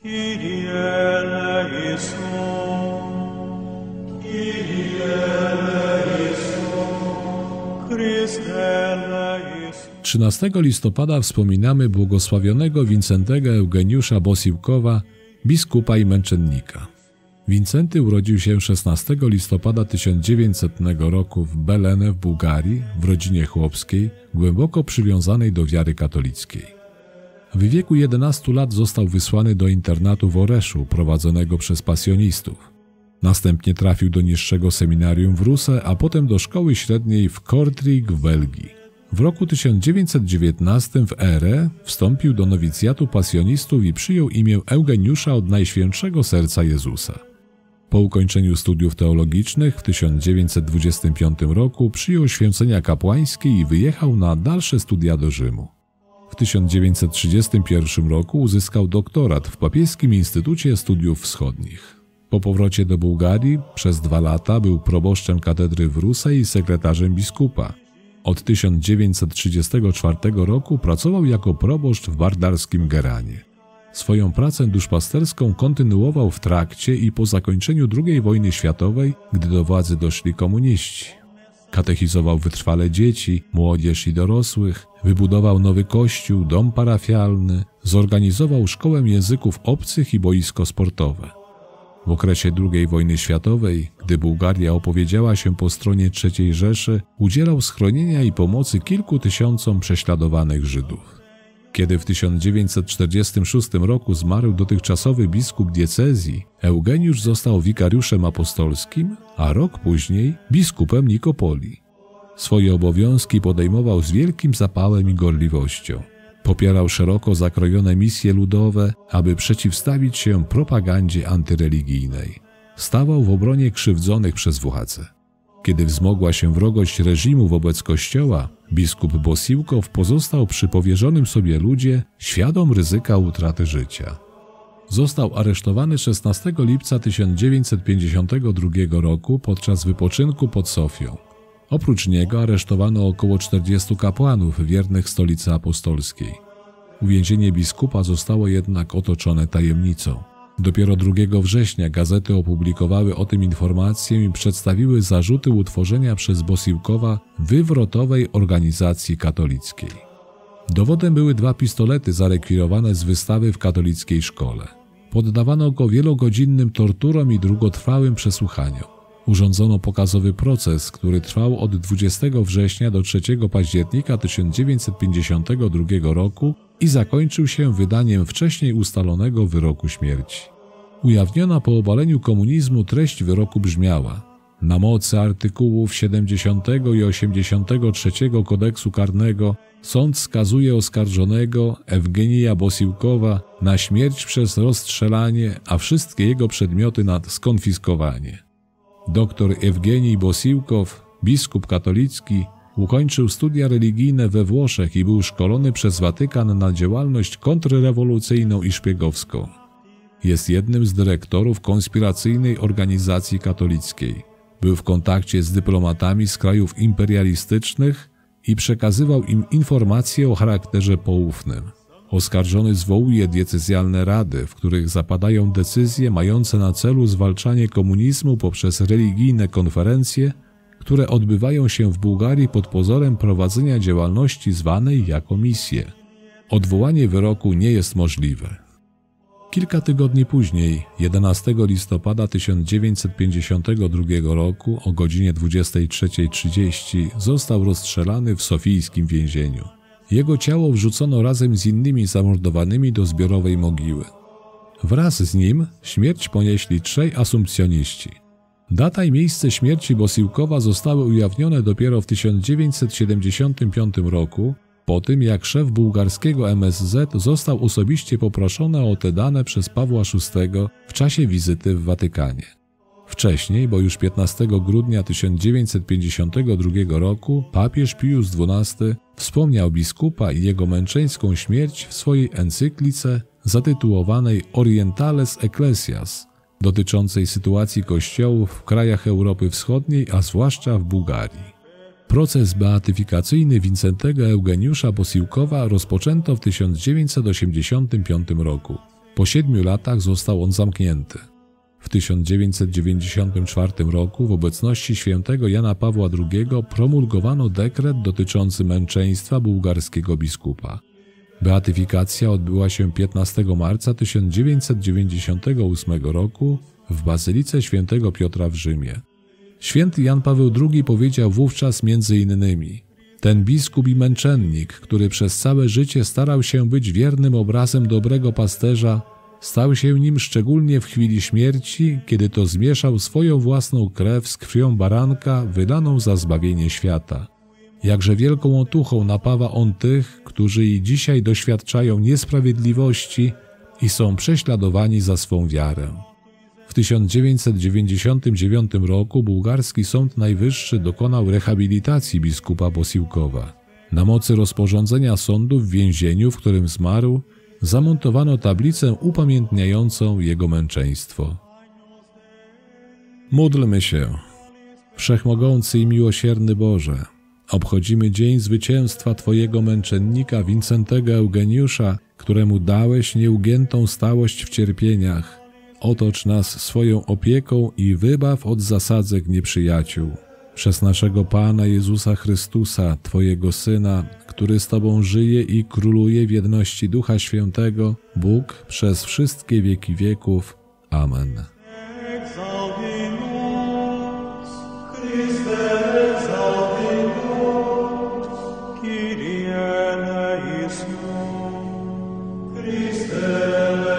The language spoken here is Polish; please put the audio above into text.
Kyrie eleison, Kyrie eleison, Chryste eleison. 13 listopada wspominamy błogosławionego Wincentego Eugeniusza Bosiłkowa, biskupa i męczennika. Wincenty urodził się 16 listopada 1900 roku w Belene w Bułgarii, w rodzinie chłopskiej, głęboko przywiązanej do wiary katolickiej. W wieku 11 lat został wysłany do internatu w Oreszu, prowadzonego przez pasjonistów. Następnie trafił do niższego seminarium w Russe, a potem do szkoły średniej w Kortrijk w Belgii. W roku 1919 w Ere wstąpił do nowicjatu pasjonistów i przyjął imię Eugeniusza od Najświętszego Serca Jezusa. Po ukończeniu studiów teologicznych w 1925 roku przyjął święcenia kapłańskie i wyjechał na dalsze studia do Rzymu. W 1931 roku uzyskał doktorat w Papieskim Instytucie Studiów Wschodnich. Po powrocie do Bułgarii przez 2 lata był proboszczem katedry w Russe i sekretarzem biskupa. Od 1934 roku pracował jako proboszcz w bardarskim Geranie. Swoją pracę duszpasterską kontynuował w trakcie i po zakończeniu II wojny światowej, gdy do władzy doszli komuniści. Katechizował wytrwale dzieci, młodzież i dorosłych, wybudował nowy kościół, dom parafialny, zorganizował szkołę języków obcych i boisko sportowe. W okresie II wojny światowej, gdy Bułgaria opowiedziała się po stronie III Rzeszy, udzielał schronienia i pomocy kilku tysiącom prześladowanych Żydów. Kiedy w 1946 roku zmarł dotychczasowy biskup diecezji, Eugeniusz został wikariuszem apostolskim, a rok później biskupem Nikopolii. Swoje obowiązki podejmował z wielkim zapałem i gorliwością. Popierał szeroko zakrojone misje ludowe, aby przeciwstawić się propagandzie antyreligijnej. Stawał w obronie krzywdzonych przez władzę. Kiedy wzmogła się wrogość reżimu wobec Kościoła, biskup Bosiłkow pozostał przy powierzonym sobie ludzie, świadom ryzyka utraty życia. Został aresztowany 16 lipca 1952 roku podczas wypoczynku pod Sofią. Oprócz niego aresztowano około 40 kapłanów wiernych Stolicy Apostolskiej. Uwięzienie biskupa zostało jednak otoczone tajemnicą. Dopiero 2 września gazety opublikowały o tym informację i przedstawiły zarzuty utworzenia przez Bosiłkowa wywrotowej organizacji katolickiej. Dowodem były 2 pistolety zarekwirowane z wystawy w katolickiej szkole. Poddawano go wielogodzinnym torturom i długotrwałym przesłuchaniom. Urządzono pokazowy proces, który trwał od 20 września do 3 października 1952 roku i zakończył się wydaniem wcześniej ustalonego wyroku śmierci. Ujawniona po obaleniu komunizmu treść wyroku brzmiała: na mocy artykułów 70 i 83 kodeksu karnego sąd skazuje oskarżonego Ewgenija Bosiłkowa na śmierć przez rozstrzelanie, a wszystkie jego przedmioty na skonfiskowanie. Dr Ewgenij Bosiłkow, biskup katolicki, ukończył studia religijne we Włoszech i był szkolony przez Watykan na działalność kontrrewolucyjną i szpiegowską. Jest jednym z dyrektorów konspiracyjnej organizacji katolickiej. Był w kontakcie z dyplomatami z krajów imperialistycznych i przekazywał im informacje o charakterze poufnym. Oskarżony zwołuje diecezjalne rady, w których zapadają decyzje mające na celu zwalczanie komunizmu poprzez religijne konferencje, które odbywają się w Bułgarii pod pozorem prowadzenia działalności zwanej jako misje. Odwołanie wyroku nie jest możliwe. Kilka tygodni później, 11 listopada 1952 roku o godzinie 23:30 został rozstrzelany w sofijskim więzieniu. Jego ciało wrzucono razem z innymi zamordowanymi do zbiorowej mogiły. Wraz z nim śmierć ponieśli 3 asumpcjoniści. Data i miejsce śmierci Bosiłkowa zostały ujawnione dopiero w 1975 roku, po tym jak szef bułgarskiego MSZ został osobiście poproszony o te dane przez Pawła VI w czasie wizyty w Watykanie. Wcześniej, bo już 15 grudnia 1952 roku, papież Pius XII wspomniał biskupa i jego męczeńską śmierć w swojej encyklice zatytułowanej Orientales Ecclesias, dotyczącej sytuacji kościołów w krajach Europy Wschodniej, a zwłaszcza w Bułgarii. Proces beatyfikacyjny Wincentego Eugeniusza Bosiłkowa rozpoczęto w 1985 roku. Po 7 latach został on zamknięty. W 1994 roku w obecności świętego Jana Pawła II promulgowano dekret dotyczący męczeństwa bułgarskiego biskupa. Beatyfikacja odbyła się 15 marca 1998 roku w Bazylice Świętego Piotra w Rzymie. Święty Jan Paweł II powiedział wówczas między innymi: ten biskup i męczennik, który przez całe życie starał się być wiernym obrazem dobrego pasterza, stał się nim szczególnie w chwili śmierci, kiedy to zmieszał swoją własną krew z krwią baranka wylaną za zbawienie świata. Jakże wielką otuchą napawa on tych, którzy i dzisiaj doświadczają niesprawiedliwości i są prześladowani za swą wiarę. W 1999 roku bułgarski Sąd Najwyższy dokonał rehabilitacji biskupa Bosiłkowa. Na mocy rozporządzenia sądu w więzieniu, w którym zmarł, zamontowano tablicę upamiętniającą jego męczeństwo. Módlmy się. Wszechmogący i miłosierny Boże, obchodzimy dzień zwycięstwa Twojego męczennika Wincentego Eugeniusza, któremu dałeś nieugiętą stałość w cierpieniach. Otocz nas swoją opieką i wybaw od zasadzek nieprzyjaciół. Przez naszego Pana Jezusa Chrystusa, Twojego Syna, który z Tobą żyje i króluje w jedności Ducha Świętego, Bóg przez wszystkie wieki wieków. Amen. Exaudimus, Christe exaudimus, Kyrie eleison, Christe eleison.